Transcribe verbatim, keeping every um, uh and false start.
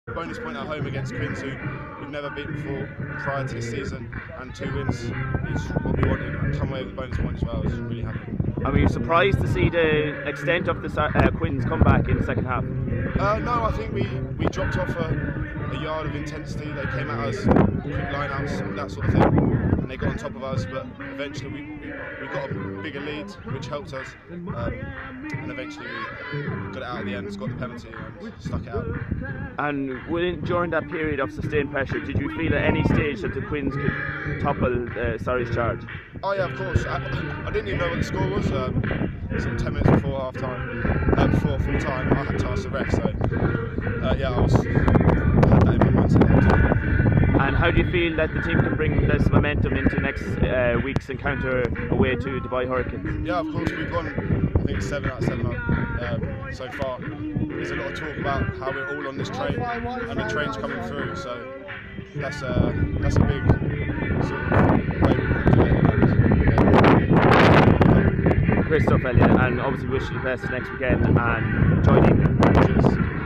Bonus point at home against Quins, who we've never beaten before prior to this season, and two wins is what we wanted, and come away with a bonus point as well. I was really happy. And were you surprised to see the extent of the uh, Quins comeback in the second half? Uh, no, I think we, we dropped off a, a yard of intensity. They came at us, quick line-outs, that sort of thing, and they got on top of us, but eventually we, we got a bigger lead, which helped us, um, and eventually we got it out at the end, got the penalty and stuck it out. And within, during that period of sustained pressure, did you feel at any stage that the Quins could topple uh, Surrey's charge? Oh yeah, of course. I, I didn't even know what the score was. Um, sort of ten minutes before half time, uh, before full time, I had to ask the ref. So uh, yeah, I was I had that in my mindset. And how do you feel that the team can bring this momentum into next uh, week's encounter away to Dubai Hurricanes? Yeah, of course, we've won, I think, seven out of seven um, so far. There's a lot of talk about how we're all on this train, and the train's coming through. So that's a that's a big sort of way we want to do it. Great stuff, Elliott, and obviously wish you the best next weekend and join in. Cheers.